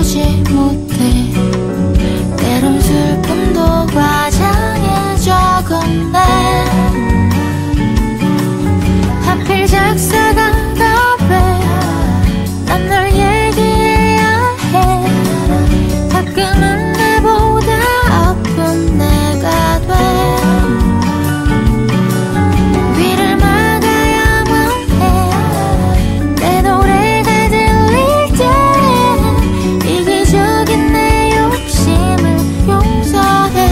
지켜주지 못해. 때론 슬픔도 과장해 적었네. 하필 작사가 왜 난 널 얘기해야 해. 가끔은 내보다 아픈 내가 돼. 귀를 막아야만 해. 내 노래가 들릴 때는 이기적인 내 욕심을 용서해.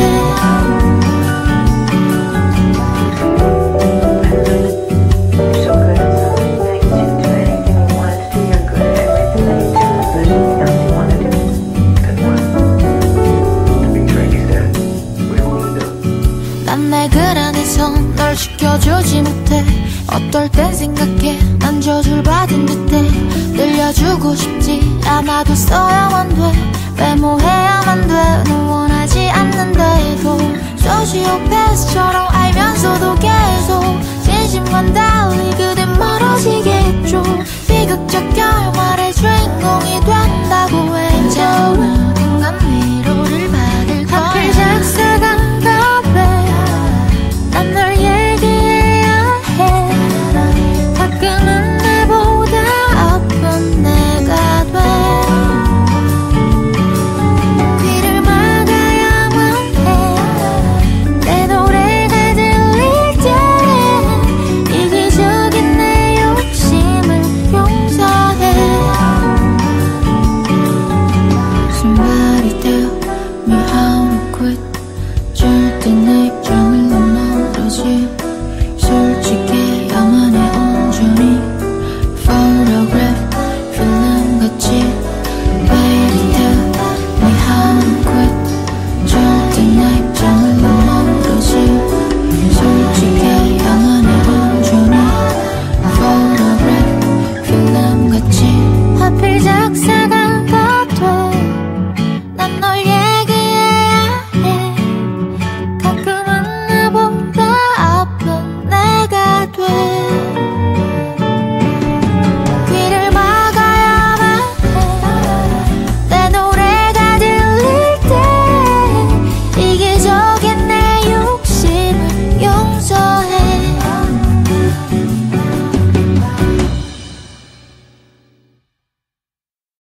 난 내 글 안에서 널 지켜주지 못해. 어떨 땐 생각해 난 저주를 받은 듯해. 들려주고 싶지 않아도 써야만 돼. 외모해야만 돼. 널 원하지 않는데도 소시오패스처럼 알면서도 계속 진심과 달리 그댄 멀어지게 했죠. 비극적 결말의 주인공이